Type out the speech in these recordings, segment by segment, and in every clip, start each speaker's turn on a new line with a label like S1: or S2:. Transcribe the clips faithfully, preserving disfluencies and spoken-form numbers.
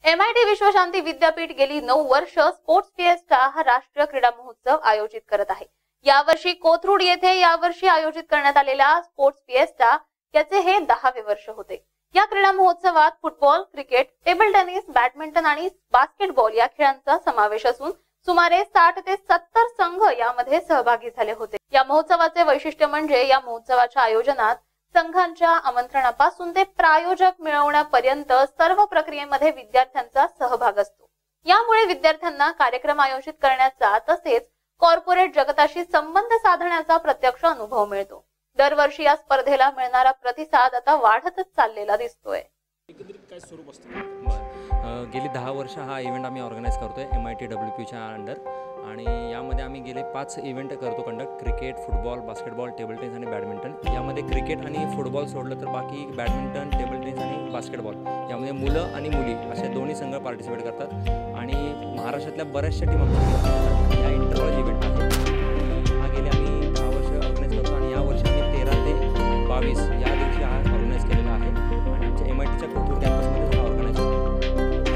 S1: MIT विश्वशांती विद्यापीठ गेली नऊ वर्ष स्पोर्ट्स फिएस्टा हा राष्ट्रीय क्रीडा महोत्सव आयोजित करत आहे। यावर्षी कोथरूड येथे यावर्षी आयोजित करण्यात आलेल्या स्पोर्ट्स फिएस्टा याचे हे दहावे वर्ष होते। या क्रीडा महोत्सवात football, cricket, table tennis, badminton आणि बास्केटबॉल या खेळांचा समावेश असून सुमारे साठ ते सत्तर संघ यामध्ये सहभागी झाले होते। या महोत्सवाचे वैशिष्ट्य म्हणजे या महोत्सवाच्या आयोजनात संघांच्या आमंत्रणापासून ते प्रायोजक मिळवण्यापर्यंत सर्व प्रक्रियेमध्ये विद्यार्थ्यांचा सहभाग असतो। यामुळे विद्यार्थ्यांना कार्यक्रम आयोजित करण्याचा तसेच कॉर्पोरेट जगताशी संबंध साधण्याचा प्रत्यक्ष अनुभव मिळतो। दरवर्षी या स्पर्धेला मिळणारा प्रतिसाद आता वाढतच चाललेला दिसतोय।
S2: एकंदरीत काय स्वरूप असतं?
S3: गेली दहा वर्ष हा इव्हेंट आम्ही ऑर्गनाईज करतोय एम आय टी डब्ल्यू पीच्या अंडर आणि यामध्ये आम्ही गेले पाच इव्हेंट करतो conduct. Cricket, football, basketball, table tennis आणि बॅडमिंटन। यामध्ये क्रिकेट आणि फुटबॉल सोडलं तर बाकी बॅडमिंटन, टेबल टेनिस आणि बास्केटबॉल यामध्ये मुलं आणि मुली असे दोन्ही संघ पार्टिसिपेट करतात आणि महाराष्ट्रातल्या बऱ्याचशा टीम आमच्या या इंटरव्हल इव्हेंट आहे। हा गेले आम्ही दहा वर्ष ऑर्गनाईज करतो आणि यावर्षी आम्ही तेरा ते बावीस या दिवशी हा ऑर्गनाईज केलेला आहे आणि आमच्या एम आय टीच्या कोथरूड कॅम्पसमध्ये हा ऑर्गनाईज होतो।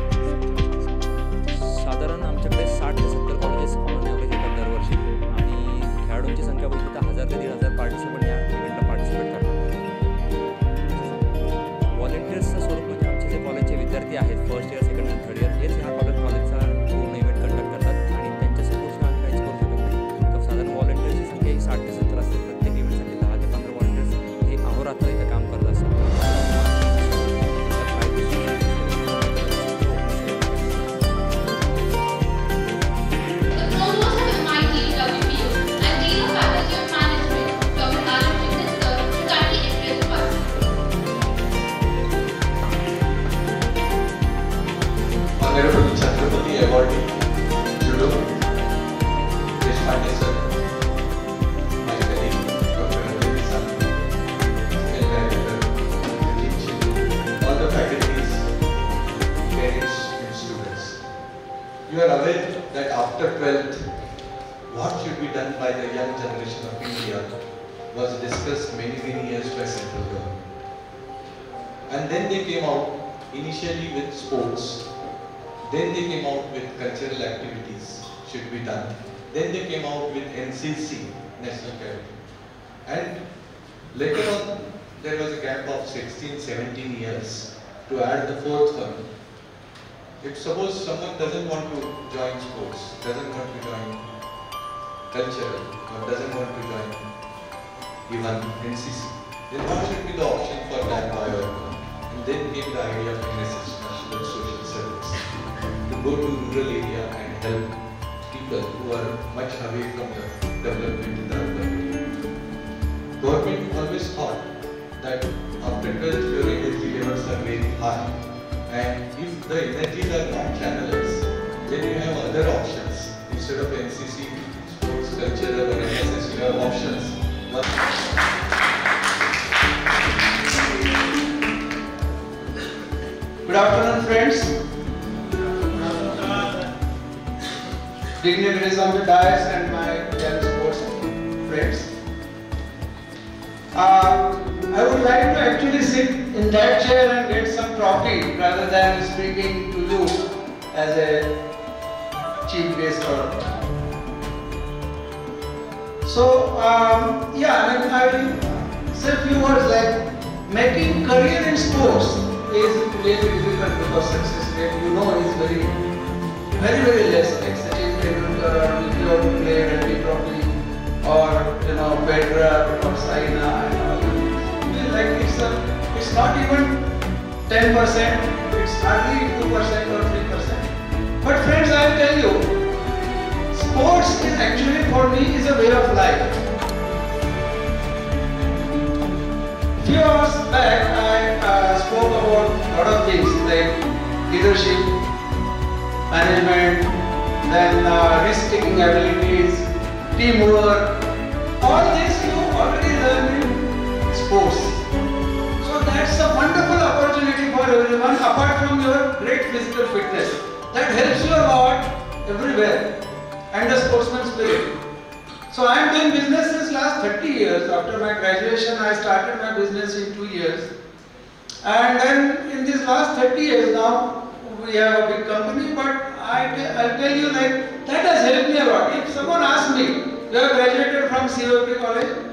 S3: साधारण आमच्याकडे साठ ते सत्तर कॉलेजेस ऑन ॲव्हरेज येतात दरवर्षी आणि खेळाडूंची संख्या बघितली तर हजार ते दीड हजार पार्टिसिपंट या इव्हेंटला पार्टिसिपेट करतात। व्हॉलेंटियर्सचं स्वरूप म्हणजे आमचे जे कॉलेजचे विद्यार्थी आहेत फर्स्ट इयर, सेकंड आणि थर्ड इयर हेच ह्या कॉलेज कॉलेजचा पूर्ण इव्हेंट कंडक्ट करतात आणि त्यांच्या सपोर्टला आम्ही काहीच करू शकत नाही। तर साधारण व्हॉलेंटियर्सची संख्या ही साठ ते सत्तर असते। प्रत्येक इव्हेंटसाठी दहा ते पंधरा व्हॉलेंटियर्स हे अहोरात्र इथं काम करत असतात।
S4: Chhatrapati award judo Deshpande sir, माझे colleague doctor Ravi sir, skill director, all the faculties, parents and students. You are aware that after twelfth, what should be done by the young generation of India was discussed many many years by central government. And then they came out initially with sports. Then they came out with cultural activities should be done. Then they came out with N C C, National Cadet. And later on, there was a gap of sixteen, seventeen years to add the fourth one. If suppose someone doesn't want to join sports, doesn't want to join cultural, or doesn't want to join even N C C, then what should be the option for that boy? And then came the idea of N S S, National Social Service. To go to rural area and help people who are much away from the development in the urban area. Government always thought that after twelfth your energy levels are very high, and if the energies are not channelized, then you have other options. Instead of N C C, sports, culture or N S S, you have options.
S5: Good afternoon, friends. Dignitaries on the dais and my young sports friends. Uh, I would like to actually sit in that chair and get some trophy rather than speaking to you as a chief guest. Or so, um, yeah, I mean, I will say a few words like making career in sports is really difficult because success rate, you know, is very, very, very less. Like such as Tendulkar, if you want to play Ranji Trophy, or you know Federer or Saina, and all. Like it's a, it's not even ten percent. It's hardly two percent or three percent. But friends, I will tell you, sports is actually for me is a way of life. A few hours back, I uh, spoke about a lot of things like leadership, management, then uh, risk-taking abilities, teamwork. All this you already learn in sports. So that's a wonderful opportunity for everyone apart from your great physical fitness. That helps you a lot everywhere. And the sportsman spirit. So I am doing business since last thirty years. After my graduation, I started my business in two years. And then in these last thirty years now, we have a big company, but I te- I'll tell you like that has helped me a lot. If someone asks me, you have graduated from C O P college,